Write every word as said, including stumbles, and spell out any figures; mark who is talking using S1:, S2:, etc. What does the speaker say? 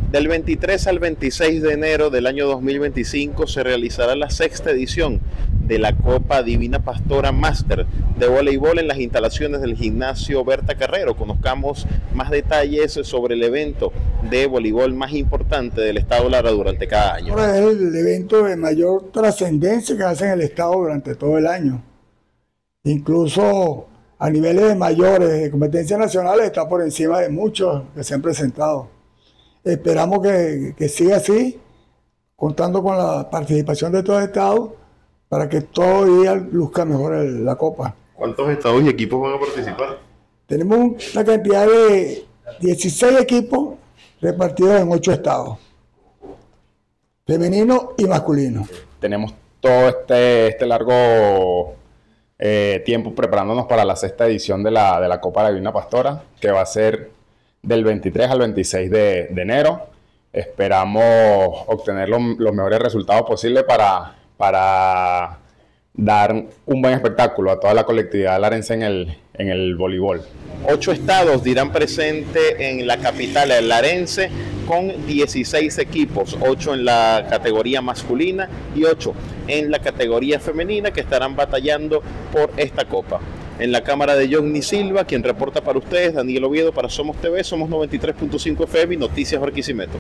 S1: Del veintitrés al veintiséis de enero del año dos mil veinticinco se realizará la sexta edición de la Copa Divina Pastora Máster de voleibol en las instalaciones del gimnasio Berta Carrero. Conozcamos más detalles sobre el evento de voleibol más importante del estado Lara durante cada año.
S2: Ahora es el evento de mayor trascendencia que hace en el estado durante todo el año. Incluso a niveles de mayores, de competencias nacionales, está por encima de muchos que se han presentado. Esperamos que, que siga así, contando con la participación de todo el estado, para que todo día luzca mejor el, la Copa.
S1: ¿Cuántos estados y equipos van a participar?
S2: Tenemos una cantidad de dieciséis equipos repartidos en ocho estados, femenino y masculino.
S3: Tenemos todo este, este largo eh, tiempo preparándonos para la sexta edición de la, de la Copa de la Divina Pastora, que va a ser del veintitrés al veintiséis de, de enero. Esperamos obtener lo, los mejores resultados posibles para, para dar un buen espectáculo a toda la colectividad larense en el, en el voleibol.
S1: Ocho estados dirán presente en la capital larense con dieciséis equipos, ocho en la categoría masculina y ocho en la categoría femenina, que estarán batallando por esta copa. En la cámara de Johnny Silva, quien reporta para ustedes, Daniel Oviedo para Somos T V, Somos noventa y tres punto cinco F M y Noticias Barquisimeto.